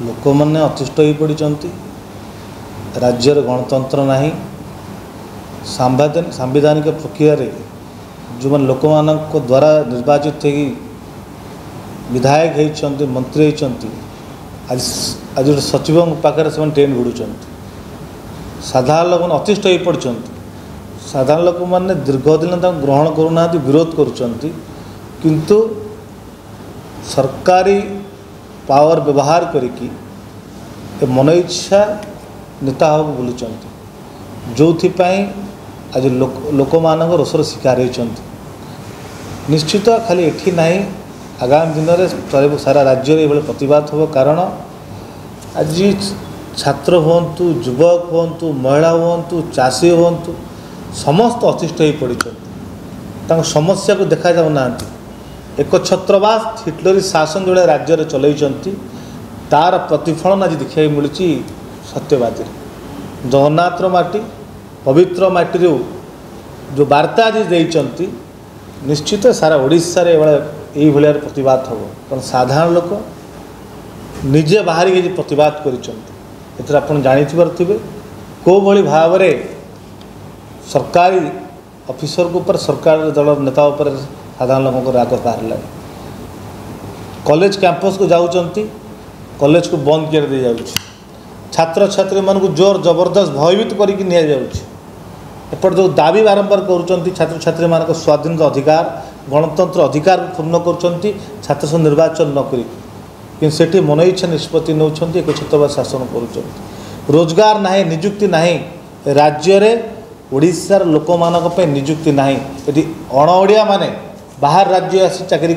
लोक मैंने अतिष्ठ हो पड़ी राज्यर गणतंत्र नहीं सांविधानिक प्रक्रिया रे जो मैंने लोक मान द्वारा निर्वाचित हो विधायक होती मंत्री होती आज आज गोटे सचिव पाखे से ट्रेन भिड़ुं साधारण लोक मैंने अतिष्ठ हो पड़ी साधारण लोक मैंने दीर्घ दिन ग्रहण करूना विरोध करुँच सरकारी पावर व्यवहार करिकी मन इच्छा नेता हो बुलूँ जो आज लोक मान रोषर शिकार होती निश्चित खाली एठी नहीं आगामी दिन में सारा राज्य ये प्रतिवाद हो कारण आज छात्र हूँ युवक हूँ महिला हूँ चाषी हूँ समस्त अतिष्ठ हो पड़ी समस्या को देखा जाऊना एक छत्रवास हिटलरी शासन जो राज्य चलती तार प्रतिफलन आज देखा मिलूँ सत्यवादी जगन्नाथ माटी पवित्र माटी जो वार्ता आज देती निश्चित सारा ओडिशा रे यही भाया प्रतिवाद हम कारण साधारण लोक निजे बाहर प्रतिवाद कर जानी कौ भली भाव सरकारी ऑफिसर को ऊपर सरकार दल नेता उपर साधारण लोक राग बाहर कॉलेज कैंपस को जाऊँच कॉलेज को बंद कर दी जाऊँ छात्र छात्री मानक जोर जबरदस्त भयभीत करपट जो दाबी बारंबार कर छात्र छात्री मान स्वाधीनता अधिकार गणतंत्र अधिकार को पूर्ण कर छात्र संघ निर्वाचन नक सेठी मन इच्छा निष्पत्ति नौ एक छत्रवास शासन कर रोजगार ना निजुक्ति ना राज्य ओडिशार लोक मानक निजुक्ति ना ये अणओडिया माने बाहर राज्य आसी चाकरी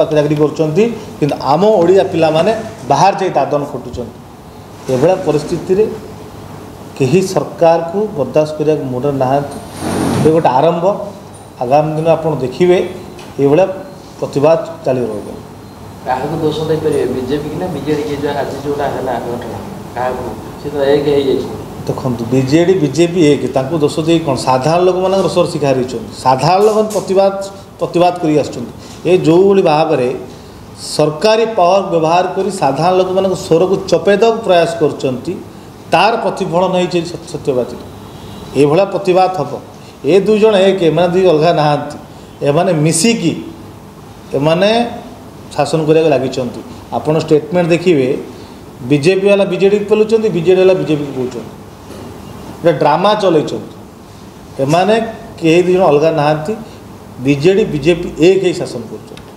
कर आम ओडिया पिला माने बाहर जाई दादन खटुचंती एभला परिस्थिति रे कहीं सरकार को बर्दाश्त करने मुड ना गोटे आरंभ आगामी दिन आप देखिए ये प्रतिवाद चली रहा दोष दे बीजेपी ना बीजेडी आज जोड़ा है घटना देखो बीजेडी बीजेपी एक दोष दे कौन साधारण लोक मान रोषर शिकार होती साधारण लोक प्रतिवाद कर जो भाव में सरकारी पावर व्यवहार कर साधारण लोक मान स्वर को चपेद प्रयास कर तार प्रतिफलन नहीं सत्यवादी ये प्रतिवाद हम ये दुई जन एक मैंने दुई अलग नहांती मिसिकी एमाने शासन करने लगी आपड़ स्टेटमेंट देखिए बीजेपी वाला बीजेडी को पेलुंट बीजेडी वाला बीजेपी को कहते ड्रामा चलते एमाने कई दुई जन अलग नहांती बीजेडी बीजेपी एक ही शासन कर